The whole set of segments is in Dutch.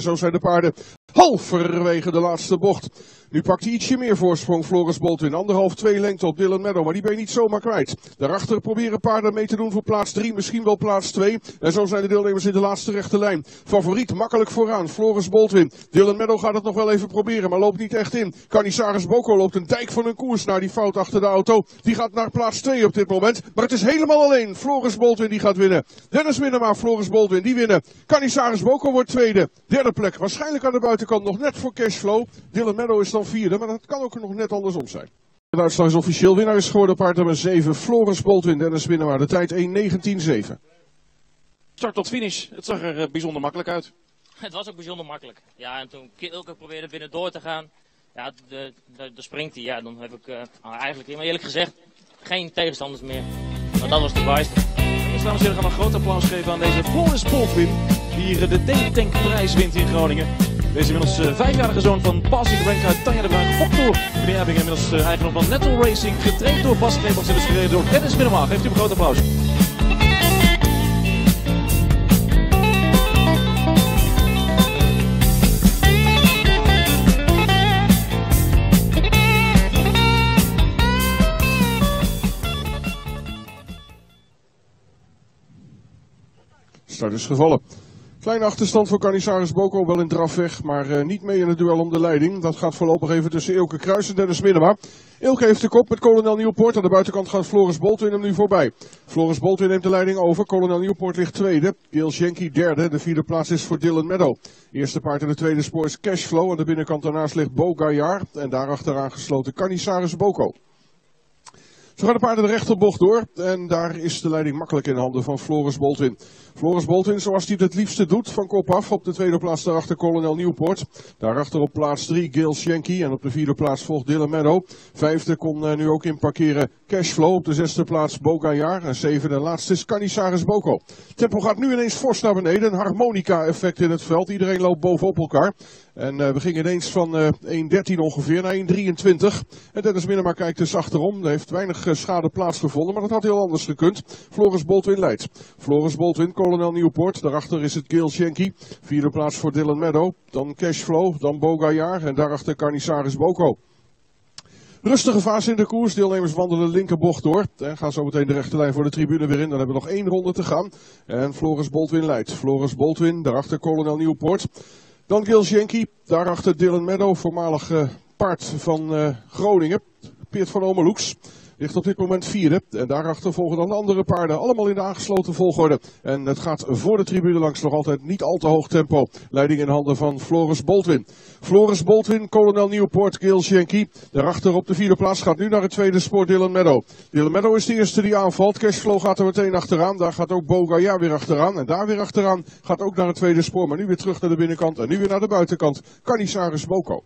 Zo zijn de paarden halverwege de laatste bocht. Nu pakt hij ietsje meer voorsprong, Floris Boltwin. 1,5-2 lengte op Dylan Meadow, maar die ben je niet zomaar kwijt. Daarachter proberen paarden mee te doen voor plaats 3, misschien wel plaats 2. En zo zijn de deelnemers in de laatste rechte lijn. Favoriet makkelijk vooraan, Floris Boltwin. Dylan Meadow gaat het nog wel even proberen, maar loopt niet echt in. Canizares Boko loopt een dijk van een koers naar die fout achter de auto. Die gaat naar plaats 2 op dit moment. Maar het is helemaal alleen Floris Boltwin die gaat winnen. Dennis Minema, Floris Boltwin, die winnen. Canizares Boko wordt tweede. Derde plek, waarschijnlijk aan de buitenkant nog net voor Cashflow. Dylan Meadow is dan vierde, maar dat kan ook nog net andersom zijn. De uitslag is officieel. Winnaar is geworden paard nummer 7, Floris Boltwin, Dennis Minema. De tijd 1:19:7. Start tot finish. Het zag er bijzonder makkelijk uit. Het was ook bijzonder makkelijk. Ja, en toen Ilke probeerde binnen door te gaan, ja, de springt hij. Ja, dan heb ik eigenlijk, maar eerlijk gezegd, geen tegenstanders meer. Maar dat was de wijste. Eerst, dames en heren, gaan we een groot applaus geven aan deze Floris Boltwin, die hier de Denk prijs wint in Groningen. Deze inmiddels 5-jarige zoon van Passing Rank uit Tanja de Bruin, gefokt door meneer Ebbing, inmiddels eigendom van Nettle Racing, getraind door Bas Krebels en dus gereden door Dennis Minema. Geeft u een groot applaus. Start is gevallen. Kleine achterstand voor Canizares Boko, wel in drafweg, maar niet mee in het duel om de leiding. Dat gaat voorlopig even tussen Ilke Kruis en Dennis Minema. Ilke heeft de kop met Kolonel Nieuwpoort. Aan de buitenkant gaat Floris Boltwin hem nu voorbij. Floris Boltwin neemt de leiding over. Kolonel Nieuwpoort ligt tweede. Gil Schenky derde. De vierde plaats is voor Dylan Meadow. Eerste paard in de tweede spoor is Cashflow. Aan de binnenkant daarnaast ligt Beau Gaillard. En daarachteraan gesloten Canizares Boko. Zo gaan de paarden de rechterbocht door en daar is de leiding makkelijk in handen van Floris Boltwin. Floris Boltwin, zoals hij het liefste doet, van kop af. Op de tweede plaats daarachter Kolonel Nieuwpoort. Daarachter op plaats 3 Gil Schenky en op de vierde plaats volgt Dylan Meadow. Vijfde kon nu ook inparkeren Cashflow. Op de zesde plaats Beau Gaillard en zevende en laatste is Canizares Boko. Tempo gaat nu ineens fors naar beneden. Een harmonica-effect in het veld. Iedereen loopt bovenop elkaar. En we gingen ineens van 1:13 ongeveer naar 1:23. En Dennis Minema kijkt dus achterom. Er heeft weinig schade plaatsgevonden, maar dat had heel anders gekund. Floris Boltwin leidt. Floris Boltwin, Kolonel Nieuwpoort. Daarachter is het Gil Schenky. Vierde plaats voor Dylan Meadow. Dan Cashflow, dan Beau Gaillard en daarachter Canizares Boko. Rustige fase in de koers. Deelnemers wandelen de linkerbocht door. En gaan zo meteen de rechte lijn voor de tribune weer in. Dan hebben we nog 1 ronde te gaan. En Floris Boltwin leidt. Floris Boltwin, daarachter Kolonel Nieuwpoort. Dan Gil Schenky, daarachter Dylan Meadow, voormalig paard van Groningen, Peert van Omeloeks. Ligt op dit moment vierde. En daarachter volgen dan de andere paarden, allemaal in de aangesloten volgorde. En het gaat voor de tribune langs nog altijd niet al te hoog tempo. Leiding in handen van Floris Boltwin. Floris Boltwin, Kolonel Nieuwpoort, Gil Schenky. Daarachter op de vierde plaats gaat nu naar het tweede spoor Dylan Meadow. Dylan Meadow is de eerste die aanvalt. Cashflow gaat er meteen achteraan. Daar gaat ook Beau Gaillard weer achteraan. En daar weer achteraan gaat ook naar het tweede spoor. Maar nu weer terug naar de binnenkant en nu weer naar de buitenkant. Canizares Boko.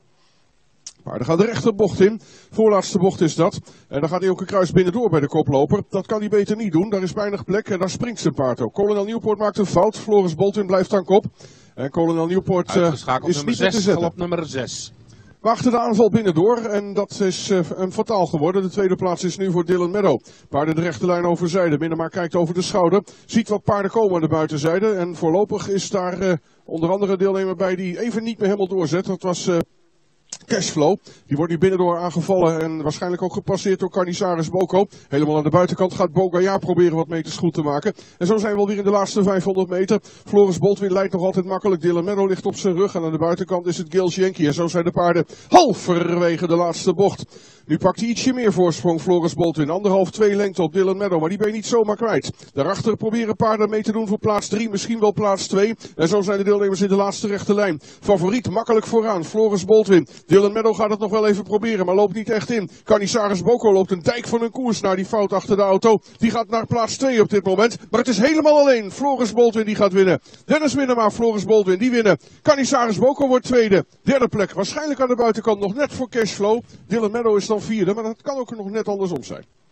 Maar dan gaat de rechterbocht in. Voorlaatste bocht is dat. En dan gaat Ilke Kruis binnendoor bij de koploper. Dat kan hij beter niet doen. Daar is weinig plek en daar springt zijn paard ook. Kolonel Nieuwpoort maakt een fout. Floris Boltwin blijft aan kop. En Kolonel Nieuwpoort is niet meer te zetten. Op nummer 6. We achter de aanval binnendoor en dat is een fataal geworden. De tweede plaats is nu voor Dylan Meadow. Paarden de rechte lijn overzijde. Minema kijkt over de schouder. Ziet wat paarden komen aan de buitenzijde. En voorlopig is daar onder andere deelnemer bij die even niet meer helemaal doorzet. Dat was Cashflow. Die wordt nu binnendoor aangevallen en waarschijnlijk ook gepasseerd door Canizares Boko. Helemaal aan de buitenkant gaat Beau Gaillard proberen wat meters goed te maken. En zo zijn we alweer in de laatste 500 meter. Floris Boltwin leidt nog altijd makkelijk. Dylan Meadow ligt op zijn rug en aan de buitenkant is het Gil Schenky. En zo zijn de paarden halverwege de laatste bocht. Nu pakt hij ietsje meer voorsprong, Floris Boltwin. 1,5-2 lengte op Dylan Meadow, maar die ben je niet zomaar kwijt. Daarachter proberen paarden mee te doen voor plaats 3, misschien wel plaats 2. En zo zijn de deelnemers in de laatste rechte lijn. Favoriet makkelijk vooraan, Floris Boltwin. Dylan Meadow gaat het nog wel even proberen, maar loopt niet echt in. Canizares Boko loopt een dijk van een koers naar die fout achter de auto. Die gaat naar plaats 2 op dit moment. Maar het is helemaal alleen Floris Boltwin die gaat winnen. Dennis Minema, Floris Boltwin, die winnen. Canizares Boko wordt tweede. Derde plek, waarschijnlijk aan de buitenkant nog net voor Cashflow. Dylan Meadow is dan vierde, maar dat kan ook nog net andersom zijn.